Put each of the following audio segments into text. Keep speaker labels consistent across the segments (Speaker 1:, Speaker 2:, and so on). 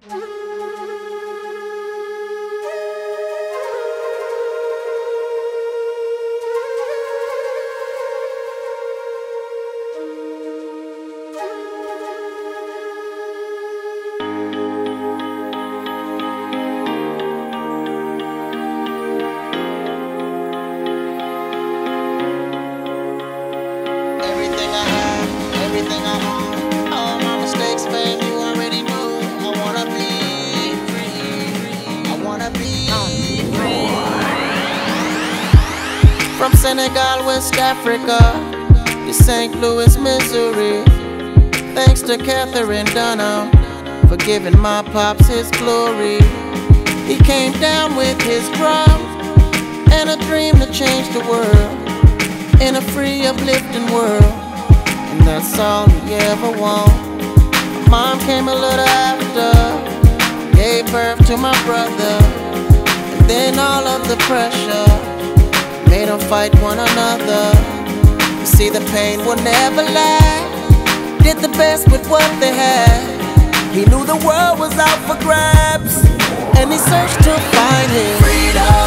Speaker 1: From Senegal, West Africa, to St. Louis, Missouri. Thanks to Catherine Dunham for giving my pops his glory. He came down with his drum and a dream to change the world in a free, uplifting world. And that's all he ever wanted. Mom came a little after, gave birth to my brother, and then all of the pressure made them fight one another. You see, the pain will never last. Did the best with what they had. He knew the world was out for grabs, and he searched to find his freedom,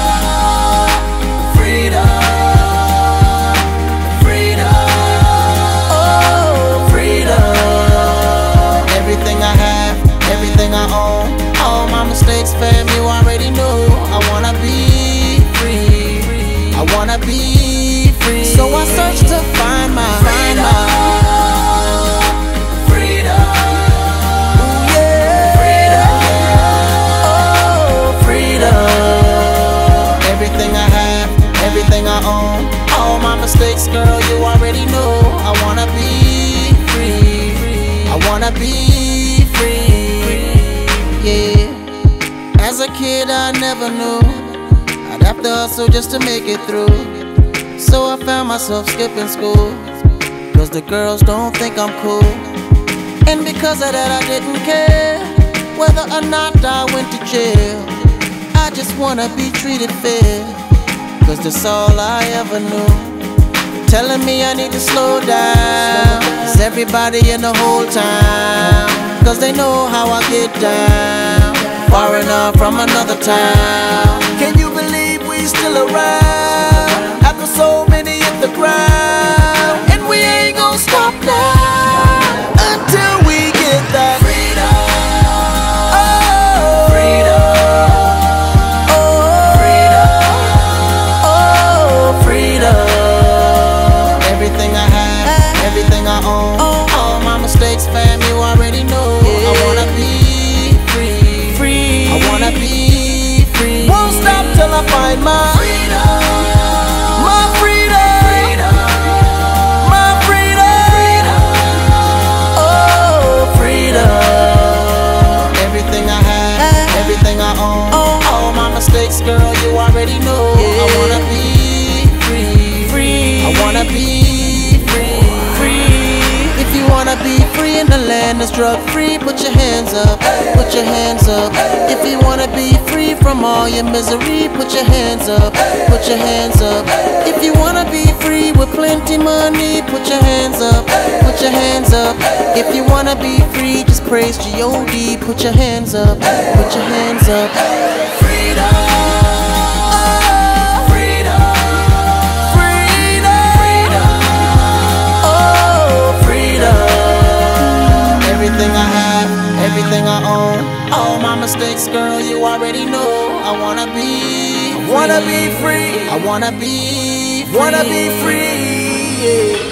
Speaker 1: freedom, freedom, oh, freedom. Everything I have, everything I own, all my mistakes, fam, you already know. I wanna be free, I wanna be free. So I search to find my freedom, freedom, ooh, yeah, freedom, oh, freedom. Everything I have, everything I own, all my mistakes, girl, you already know. I wanna be free, I wanna be free, yeah. As a kid I never knew I'd have to hustle just to make it through. So I found myself skipping school, cause the girls don't think I'm cool. And because of that I didn't care whether or not I went to jail. I just wanna be treated fair, cause that's all I ever knew. Telling me I need to slow down, cause everybody in the whole town, cause they know how I get down, far enough from another town. Can you believe we still around, after so many hit the ground? And we ain't gonna stop now, until we get that freedom, oh, freedom, oh, freedom, oh, freedom. Everything I have, everything I own, all my mistakes, fam, you already know. I wanna be free, I wanna be free. Won't stop till I find my freedom, my freedom, my freedom, oh, freedom. Everything I have, everything I own, all my mistakes, girl, you already know. I wanna be free, I wanna be free. If you wanna be free in the land that's drug free, put your hands up, put your hands up. If you wanna be free from all your misery, put your hands up, put your hands up. If you wanna be free with plenty money, put your hands up, put your hands up. If you wanna be free, just praise G.O.D. Put your hands up, put your hands up. Freedom. Everything I have, everything I own, all my mistakes, girl, you already know. I wanna be free, I wanna be free, I wanna be free, yeah.